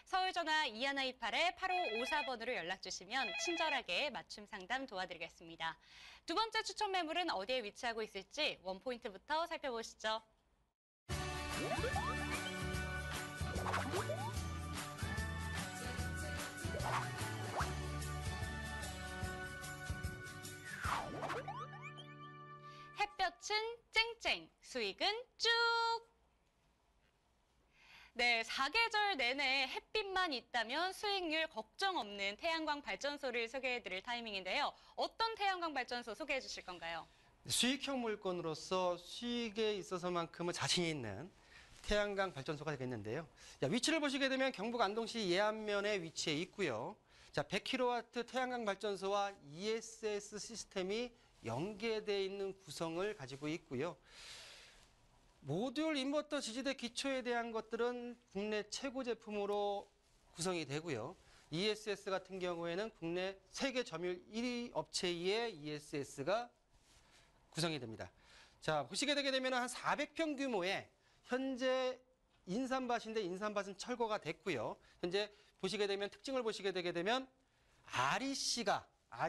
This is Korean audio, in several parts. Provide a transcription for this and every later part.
서울 전화 2128-8554번으로 연락 주시면 친절하게 맞춤 상담 도와드리겠습니다. 두 번째 추천 매물은 어디에 위치하고 있을지 원포인트부터 살펴보시죠. 햇볕은 쨍쨍, 수익은 쭉! 네, 사계절 내내 햇빛만 있다면 수익률 걱정 없는 태양광 발전소를 소개해드릴 타이밍인데요. 어떤 태양광 발전소 소개해 주실 건가요? 수익형 물건으로서 수익에 있어서만큼은 자신 있는 태양광 발전소가 되겠는데요. 위치를 보시게 되면 경북 안동시 예안면에 위치해 있고요. 100kW 태양광 발전소와 ESS 시스템이 연계되어 있는 구성을 가지고 있고요. 모듈 인버터 지지대 기초에 대한 것들은 국내 최고 제품으로 구성이 되고요. ESS 같은 경우에는 국내 세계 점유율 1위 업체의 ESS가 구성이 됩니다. 자, 보시게 되게 되면 한 400평 규모의 현재 인삼밭인데 인삼밭은 철거가 됐고요. 현재 보시게 되면 특징을 보시게 되게 되면 REC가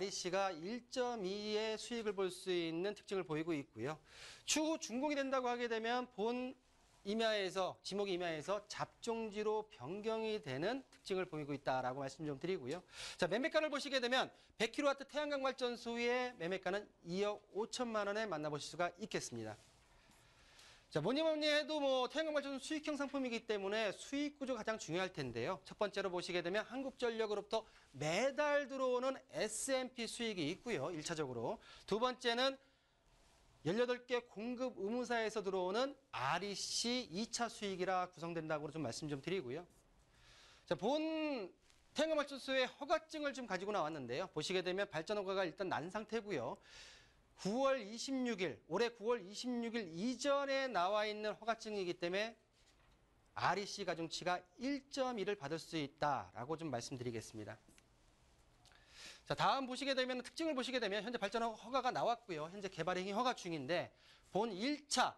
1.2의 수익을 볼 수 있는 특징을 보이고 있고요. 추후 준공이 된다고 하게 되면 본 임야에서 지목 임야에서 잡종지로 변경이 되는 특징을 보이고 있다라고 말씀 좀 드리고요. 자, 매매가를 보시게 되면 100kW 태양광 발전소의 매매가는 2억 5천만 원에 만나보실 수가 있겠습니다. 자, 뭐니 해도 태양광 발전소 수익형 상품이기 때문에 수익 구조가 가장 중요할 텐데요. 첫 번째로 보시게 되면 한국전력으로부터 매달 들어오는 S&P 수익이 있고요. 1차적으로. 두 번째는 18개 공급 의무사에서 들어오는 REC 2차 수익이라 구성된다고 좀 말씀 좀 드리고요. 자, 본 태양광 발전소의 허가증을 좀 가지고 나왔는데요. 보시게 되면 발전 허가가 일단 난 상태고요. 9월 26일, 올해 9월 26일 이전에 나와 있는 허가증이기 때문에 REC 가중치가 1.1을 받을 수 있다라고 좀 말씀드리겠습니다. 자, 다음 보시게 되면 특징을 보시게 되면 현재 발전 허가가 나왔고요. 현재 개발 행위 허가 중인데 본 1차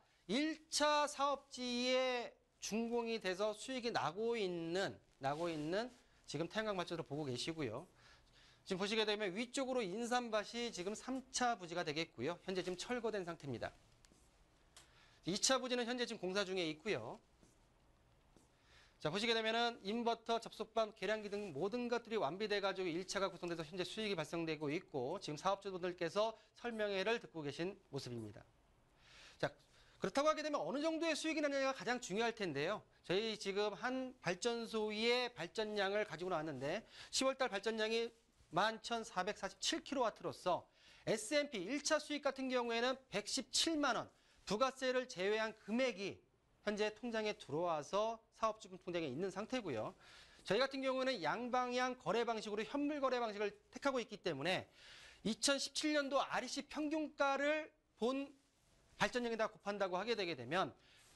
사업지에 준공이 돼서 수익이 나고 있는 지금 태양광 발전소를 보고 계시고요. 지금 보시게 되면 위쪽으로 인삼밭이 지금 3차 부지가 되겠고요. 현재 지금 철거된 상태입니다. 2차 부지는 현재 지금 공사 중에 있고요. 자, 보시게 되면은 인버터, 접속반, 계량기 등 모든 것들이 완비돼가지고 1차가 구성돼서 현재 수익이 발생되고 있고 지금 사업주분들께서 설명회를 듣고 계신 모습입니다. 자, 그렇다고 하게 되면 어느 정도의 수익이 나느냐가 가장 중요할 텐데요. 저희 지금 한 발전소의 발전량을 가지고 나왔는데 10월달 발전량이 11,447kW로서 S&P 1차 수익 같은 경우에는 117만 원, 부가세를 제외한 금액이 현재 통장에 들어와서 사업주분 통장에 있는 상태고요. 저희 같은 경우는 양방향 거래 방식으로 현물 거래 방식을 택하고 있기 때문에 2017년도 REC 평균가를 본 발전량에다 곱한다고 하게 되게 되면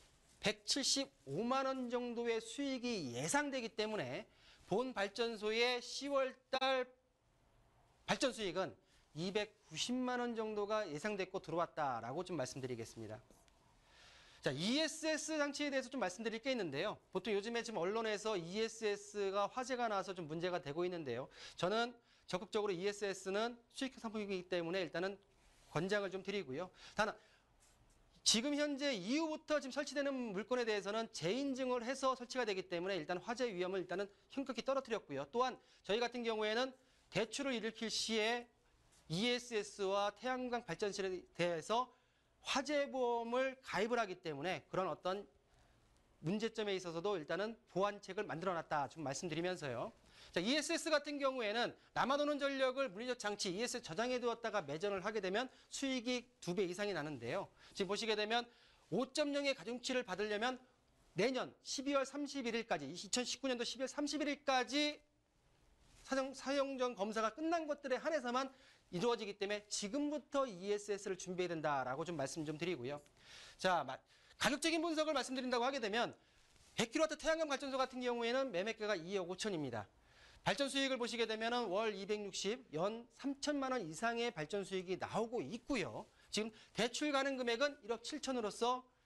175만 원 정도의 수익이 예상되기 때문에 본 발전소의 10월달 발전 수익은 290만 원 정도가 예상됐고 들어왔다라고 좀 말씀드리겠습니다. 자, ESS 장치에 대해서 좀 말씀드릴 게 있는데요. 보통 요즘에 지금 언론에서 ESS가 화제가 나서 좀 문제가 되고 있는데요. 저는 적극적으로 ESS는 수익형 상품이기 때문에 일단은 권장을 좀 드리고요. 단 지금 현재 이후부터 지금 설치되는 물건에 대해서는 재인증을 해서 설치가 되기 때문에 일단 화재 위험을 일단은 현격히 떨어뜨렸고요. 또한 저희 같은 경우에는 대출을 일으킬 시에 ESS와 태양광 발전실에 대해서 화재보험을 가입을 하기 때문에 그런 어떤 문제점에 있어서도 일단은 보완책을 만들어놨다 좀 말씀드리면서요. 자, ESS 같은 경우에는 남아도는 전력을 물리적 장치 ESS 저장해 두었다가 매전을 하게 되면 수익이 2배 이상이 나는데요. 지금 보시게 되면 5.0의 가중치를 받으려면 내년 12월 31일까지 2019년도 12월 31일까지 사용전 검사가 끝난 것들에 한해서만 이루어지기 때문에 지금부터 ESS를 준비해야 된다라고 좀 말씀 좀 드리고요. 자, 가격적인 분석을 말씀드린다고 하게 되면 100kW 태양광 발전소 같은 경우에는 매매가가 2억 5천입니다. 발전 수익을 보시게 되면 월 260, 연 3천만 원 이상의 발전 수익이 나오고 있고요. 지금 대출 가능 금액은 1억 7천으로서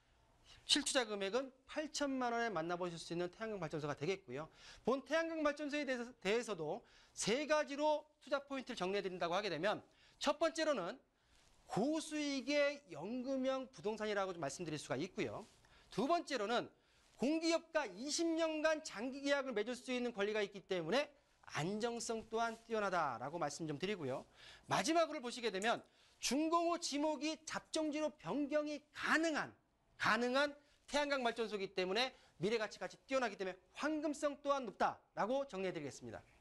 실투자 금액은 8천만 원에 만나보실 수 있는 태양광 발전소가 되겠고요. 본 태양광 발전소에 대해서도 세 가지로 투자 포인트를 정리해 드린다고 하게 되면 첫 번째로는 고수익의 연금형 부동산이라고 좀 말씀드릴 수가 있고요. 두 번째로는 공기업과 20년간 장기 계약을 맺을 수 있는 권리가 있기 때문에 안정성 또한 뛰어나다라고 말씀 좀 드리고요. 마지막으로 보시게 되면 준공후 지목이 잡종지로 변경이 가능한 태양광 발전소이기 때문에 미래 가치가 뛰어나기 때문에 황금성 또한 높다라고 정리해 드리겠습니다.